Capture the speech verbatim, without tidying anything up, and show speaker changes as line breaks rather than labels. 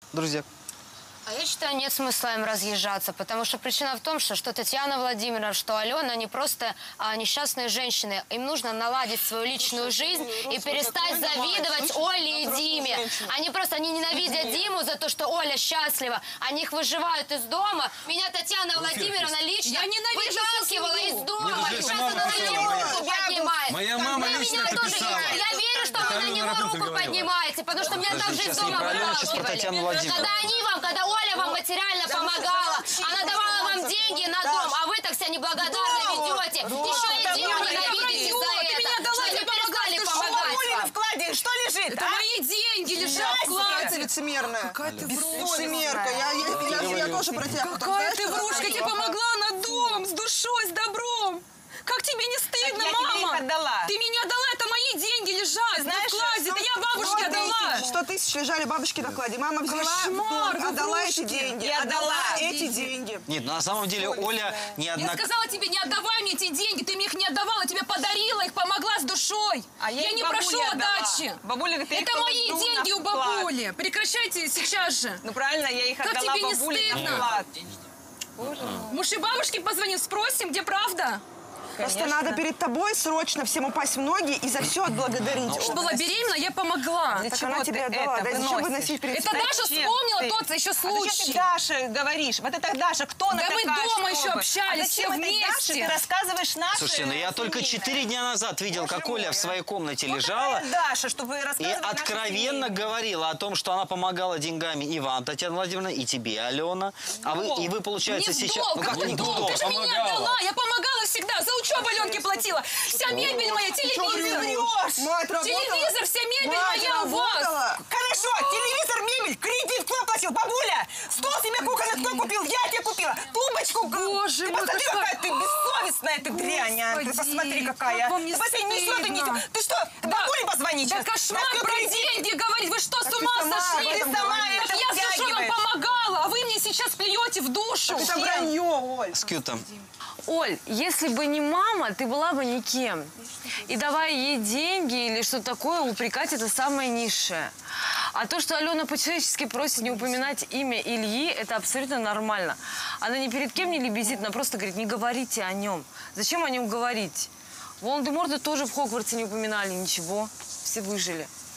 друзья.
А я считаю, нет смысла им разъезжаться, потому что причина в том, что, что Татьяна Владимировна, что Алена, они просто а, несчастные женщины. Им нужно наладить свою личную жизнь и перестать завидовать Оле и Диме. Они просто они ненавидят Диму за то, что Оля счастлива. Они их выживают из дома. Меня Татьяна Владимировна лично выталкивала из дома. Сейчас она на него руку поднимает.
Моя мама
Вы
лично
меня
это
тоже,
писала.
я верю, что вы на него руку поднимаете, потому что меня также из дома выталкивали. Когда они вам, когда Оля вам материально помогала, она давала вам деньги на дом, а вы так себя неблагодарно ведете. Еще и Диму ненавидите за это, что не перестали помогать вам.
В вкладе что лежит?
Это мои деньги лежат в вкладе.
Лицемерная.
Какая ты
Лицемерка. Я, я, я, я тоже про тебя.
Какая ты врушка, я тебе помогла на дом, с душой, с добром. Как тебе не стыдно,
я
мама?
тебе их отдала.
Ты мне отдала, это мои деньги лежат
Знаешь,
в вкладе, это я бабушке отдала.
Сто тысяч лежали бабушки на кладе. Мама взяла,
Кошмар,
в дом, отдала
врушки.
эти деньги.
Я
Отдала
отдала
эти деньги.
Нет, ну на самом деле Оля
Я
неоднократно...
сказала тебе, не отдавай мне эти деньги, ты мне их не отдавала, тебе подарила их, помогла с душой.
А я
я
их
не
бабуле
прошу
отдала.
отдачи.
Бабуля, ты их
Это мои
положила
деньги
на
у
вклад.
бабули. Прекращайте сейчас же.
Ну правильно, я их
Как
отдала
тебе не
бабуле на
стыдно?
вклад.
Муж и бабушке позвоним, спросим, где правда.
Просто надо перед тобой срочно всем упасть в ноги и за все отблагодарить.
Что была беременна, я помогла.
Так она тебе отдала. Да зачем выносить перед
Это Даша вспомнила тот еще
А зачем ты
случай.
Даше говоришь? Вот это Даша, кто она
Да мы
такая,
дома
чтобы?
еще общались,
А зачем
все
этой Даше
вместе.
ты рассказываешь наши
Слушайте, ну я только
семейные?
четыре дня назад видел,
Боже
как Оля
мой,
в
а.
своей комнате
Вот
лежала
такая Даша, чтобы
и
рассказывать наши
откровенно
семейные.
говорила о том, что она помогала деньгами и вам, Татьяна Владимировна, и тебе, Алена. А вы, и вы, получается,
Не в
сейчас...
долг,
Ну,
как
как
ты
не в
долг?
долг?
Ты же меня
помогала.
отдала, я помогала всегда, за учебу Аленке платила. Вся мебель моя, телевизор.
врешь? Мать работала?
Телевизор, вся мебель
Мать
моя у вас.
работала? Хорошо, телевизор, мебель, кредит кто платил? Бабуля! Стол себе кухонный кто купил? Я тебе купила. Тумбочку.
Боже
ты
мой,
посмотри,
как-
какая ты бессовестная ты дрянь, а. Ты
Господи,
посмотри, какая.
как вам не
Ты посмотри, несет и
стыдно?
несет. Ты что, к бабуле позвони
Да
сейчас?
кошмар
На
про
кредит.
деньги говорить. Вы что, с
ты
ума
сама
сошли?
об этом сама
Так
это
я с душой вам
втягиваешь.
помогала, а вы мне сейчас плюете в душу.
Это вранье, Оль.
С Кьютом.
Оль, если бы не мама, ты была бы никем. И давая ей деньги или что-то такое, упрекать это самое низшее. А то, что Алена по-человечески просит не упоминать имя Ильи, это абсолютно нормально. Она ни перед кем не лебезит, она просто говорит, не говорите о нем. Зачем о нем говорить? Волан-де-Морта тоже в Хогвартсе не упоминали ничего. Все выжили.